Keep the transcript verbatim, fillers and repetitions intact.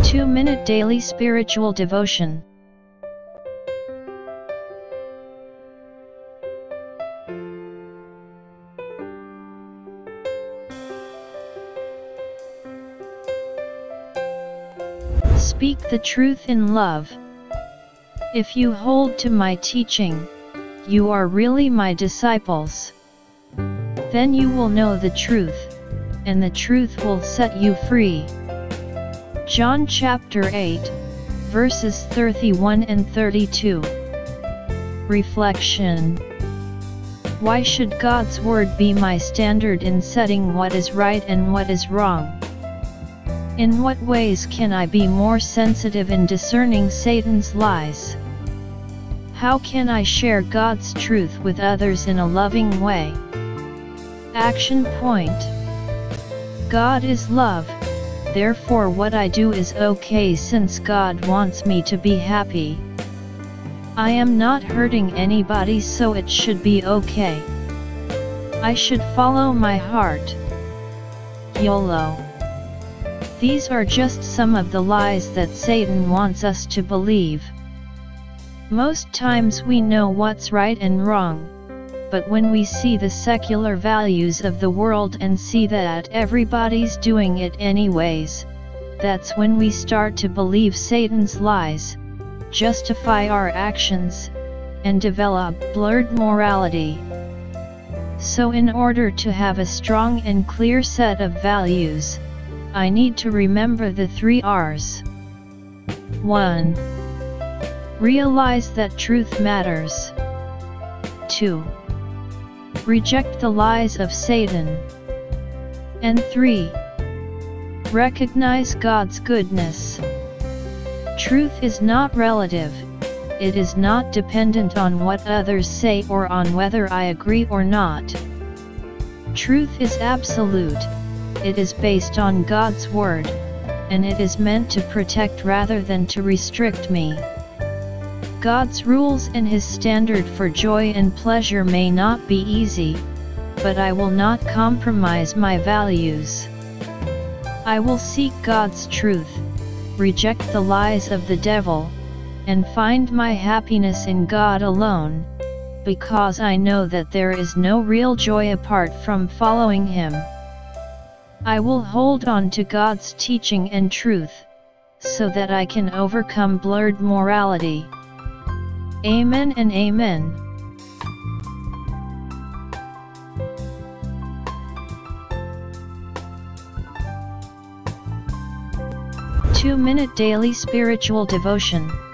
two minute Daily Spiritual Devotion. Speak the truth in love. If you hold to my teaching, you are really my disciples. Then you will know the truth, and the truth will set you free. John chapter eight, verses thirty-one and thirty-two. Reflection. Why should God's word be my standard in setting what is right and what is wrong? In what ways can I be more sensitive in discerning Satan's lies? How can I share God's truth with others in a loving way? Action point. God is love, therefore what I do is okay since God wants me to be happy. I am not hurting anybody, so it should be okay. I should follow my heart. YOLO. These are just some of the lies that Satan wants us to believe. Most times we know what's right and wrong, but when we see the secular values of the world and see that everybody's doing it anyways, that's when we start to believe Satan's lies, justify our actions, and develop blurred morality. So in order to have a strong and clear set of values, I need to remember the three R's. one. Realize that truth matters. two. Reject the lies of Satan. And three. Recognize God's goodness. Truth is not relative, it is not dependent on what others say or on whether I agree or not. Truth is absolute. It is based on God's word, and it is meant to protect rather than to restrict me. God's rules and His standard for joy and pleasure may not be easy, but I will not compromise my values. I will seek God's truth, reject the lies of the devil, and find my happiness in God alone, because I know that there is no real joy apart from following Him. I will hold on to God's teaching and truth, so that I can overcome blurred morality. Amen and amen. two minute Daily Spiritual Devotion.